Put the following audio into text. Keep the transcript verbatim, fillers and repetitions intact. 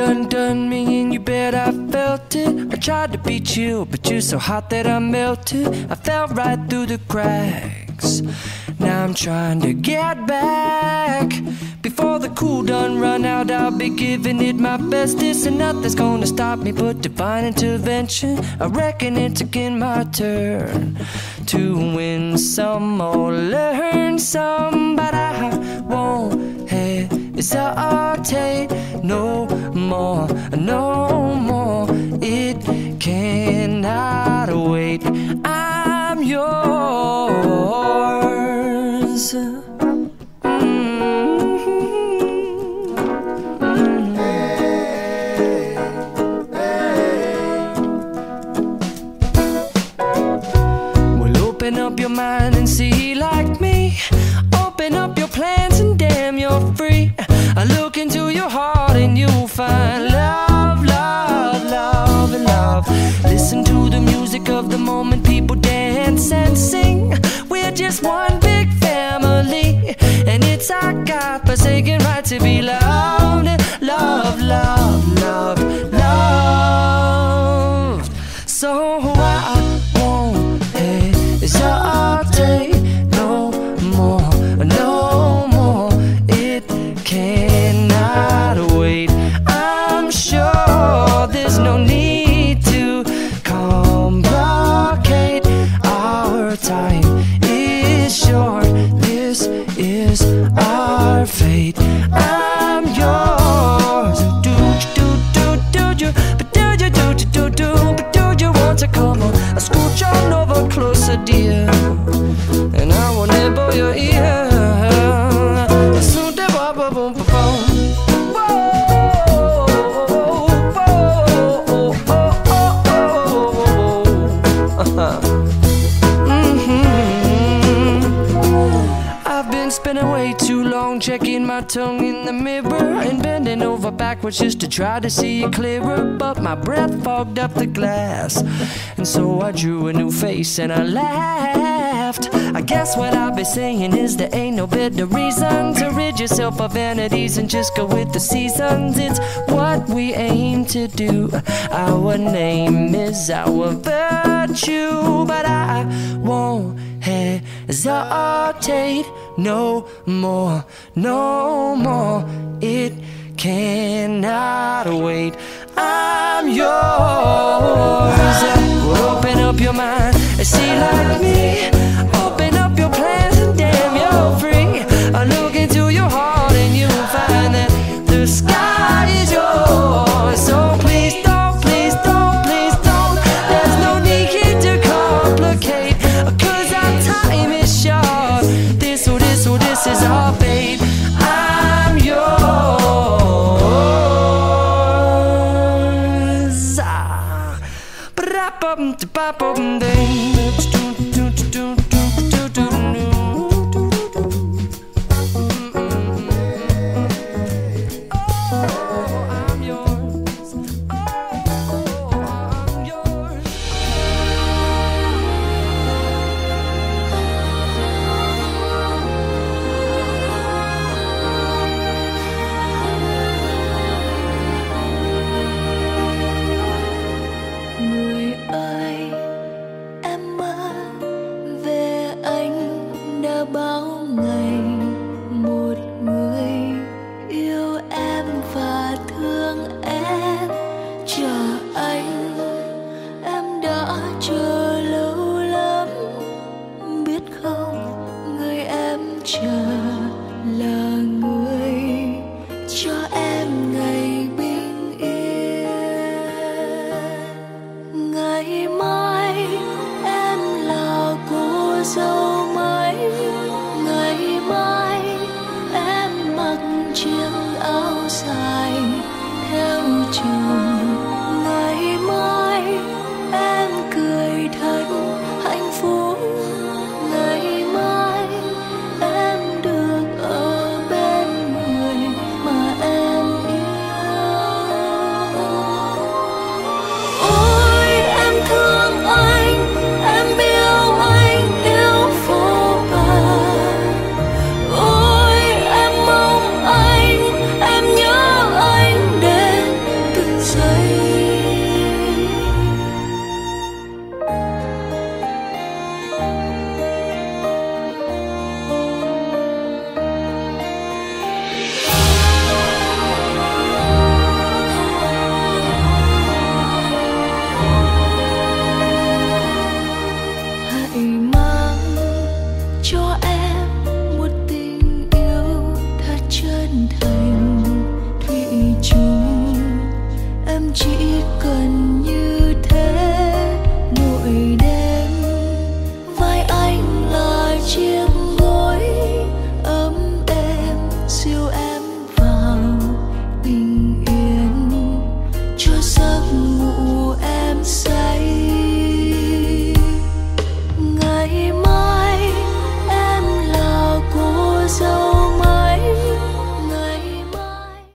done done me and you bet I felt it. I tried to be chill, but you're so hot that I melted. I fell right through the cracks. Now I'm trying to get back. Before the cool done run out, I'll be giving it my bestest, and nothing's gonna stop me but divine intervention. I reckon it's again my turn to win some or learn some, but I won't hesitate no more, no more. It cannot wait. I'm yours. Open up your mind and see like me. Open up your plans and damn, you're free. I look into your heart and you'll find love, love, love, and love. Listen to the music of the moment, people dance and sing. We're just one big family, and it's our God-forsaken right to be loved. Love, love, love, love. So I won't hesitate no more, no more. It cannot wait. I'm sure there's no need to complicate. Our time is short. This is our fate. I'm yours. Do do do do do, but do you do do do, but do you want to come on? I scooch on over closer, dear, and I will nibble your ear. So da ba ba boom ba boom. Whoa, whoa, oh, oh, oh, oh. Mm-hmm. I've been spending way too long checking my tongue in the mirror and bending over backwards just to try to see it clearer, but my breath fogged up the glass, and so I drew a new face and I laughed. I guess what I'll be saying is there ain't no better reason to rid yourself of vanities and just go with the seasons. It's what we aim to do. Our name is our virtue, but I won't hesitate no more, no more. It cannot wait. I'm yours. Open up your mind and see like me. Open up your plans and damn, you're free. I look into your heart and you'll find that the sky is yours. So please don't, please don't, please don't. There's no need here to complicate, 'cause our time is short. This, oh this, oh this is our fate. I'm yours. Ah. chỉ cần như thế mỗi đêm. Vai anh là chiếc gối ấm êm dìu em vào bình yên, cho giấc ngủ em say.